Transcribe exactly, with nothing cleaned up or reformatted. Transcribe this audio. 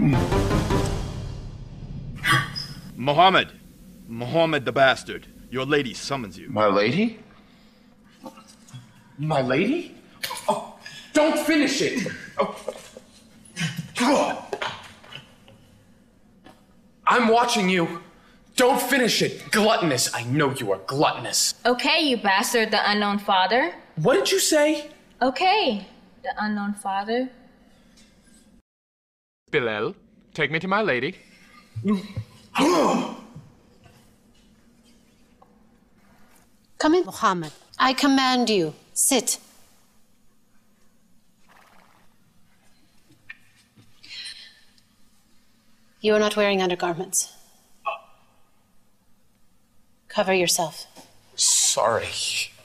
Muhammad. Muhammad the bastard. Your lady summons you. My lady? My lady? Oh, don't finish it! Oh. I'm watching you. Don't finish it. Gluttonous. I know you are gluttonous. Okay, you bastard, the unknown father. What did you say? Okay, the unknown father. Bilal, take me to my lady. Come in, Muhammad. I command you. Sit. You are not wearing undergarments. Cover yourself. Sorry.